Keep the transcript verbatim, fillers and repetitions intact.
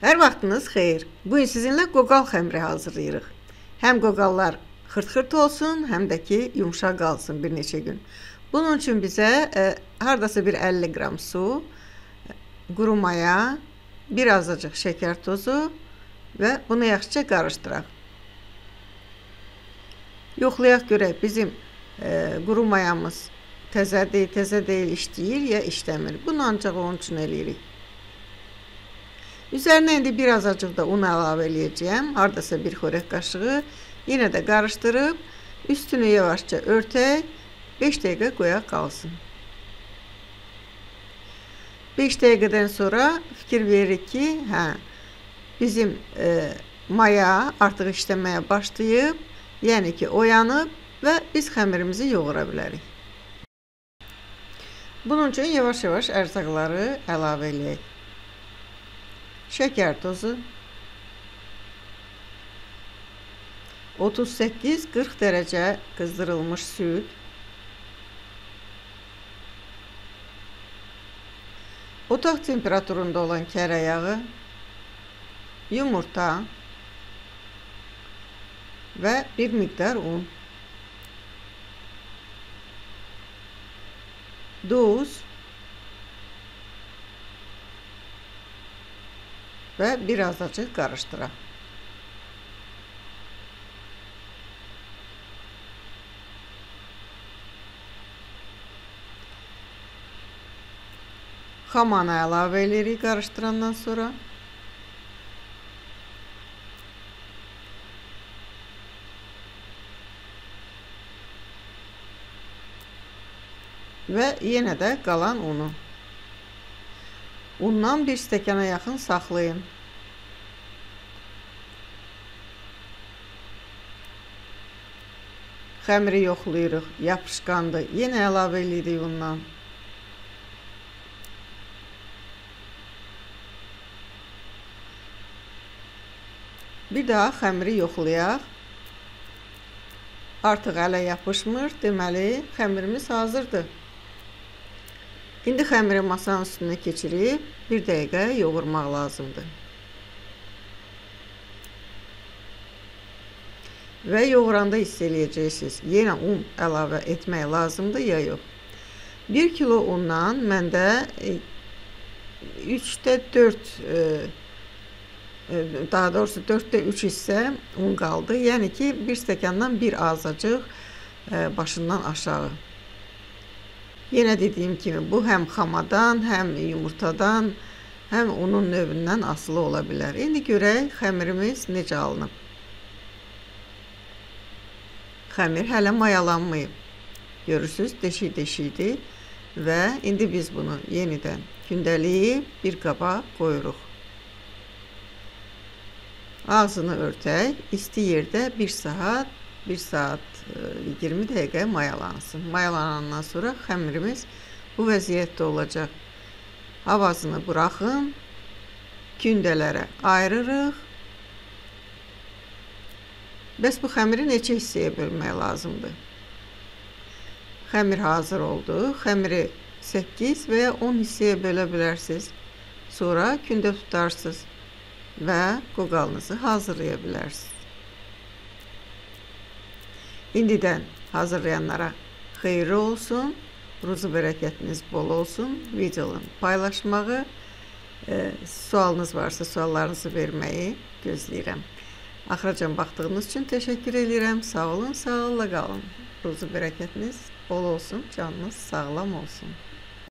Hər vaxtınız xeyir. Bugün sizinlə qoqal xəmiri hazırlayırıq. Həm qoqallar xırt-xırt olsun, həm də ki yumşaq qalsın bir neçə gün. Bunun üçün bizə e, hardasa bir əlli qram su, quru maya, bir azacıq şəkər tozu və bunu yaxşıca qarışdıraq. Yoxlayaq görək bizim e, quru mayamız təzə deyil, təzə deyil işləyir ya işləmir. Bunu ancaq onun üçün eləyirik. Üzərinə indi bir azacıq da un əlavə eləyəcəyəm. Hardasa bir xörək qaşığı. Yenə də qarışdırıb, üstünü yavaşca örtək, beş dəqiqə qoyaq qalsın. beş dəqiqədən sonra fikir veririk ki, hə, bizim e, maya artıq işləməyə başlayıb, yəni ki, oyanıb və biz xəmirimizi yoğura bilərik. Bunun üçün yavaş-yavaş ərzaqları əlavə eləyək. Şəkər tozu, otuz səkkiz qırx dərəcə qızdırılmış süd, otaq temperaturunda olan kərə yağı, yumurta və bir miqdar un, duz və bir azacıq qarışdıraq. Xamanı əlavə edirik qarışdırandan sonra. Və yenə də qalan unu. Undan bir stəkana yaxın saxlayın. Xəmiri yoxlayırıq, yapışqandır. Yenə əlavə edirik undan. Bir daha xəmiri yoxlayaq. Artıq ələ yapışmır, deməli xəmirimiz hazırdır. İndi xəmiri masanın üstünə keçirib bir dəqiqə yoğurmaq lazımdır. Və yoğuranda hiss eləyəcəksiniz. Yenə un əlavə etmək lazımdır ya yox. bir kilo undan məndə üçdə dörd, daha doğrusu dörddə üç hissə un qaldı. Yəni ki, bir stəkandan bir azacıq başından aşağı. Yenə dediyim kimi, bu həm xamadan, həm yumurtadan, həm unun növündən asılı ola bilər. İndi görək, xəmirimiz necə alınıb. Xəmir hələ mayalanmayıb. Görürsünüz, deşik-deşikdir və indi biz bunu yenidən gündəliyib bir qaba qoyuruq. Ağzını örtək, isti yerdə bir saat, bir saat iyirmi dəqiqə mayalansın. Mayalanandan sonra xəmirimiz bu vəziyyətdə olacaq. Havasını buraxın, gündələrə ayırırıq. Bəs bu xəmiri neçə hissəyə bölmək lazımdır? Xəmir hazır oldu. Xəmiri səkkiz və ya on hissəyə bölə bilərsiniz. Sonra gündə tutarsınız və qoqalınızı hazırlaya bilərsiniz. İndidən hazırlayanlara xeyirli olsun, ruzu bərəkətiniz bol olsun. Videonun paylaşmağı, e, sualınız varsa suallarınızı verməyi gözləyirəm. Axıracan baxdığınız üçün təşəkkür edirəm. Sağ olun, sağlıqla qalın. Ruzu bərəkətiniz bol olsun, canınız sağlam olsun.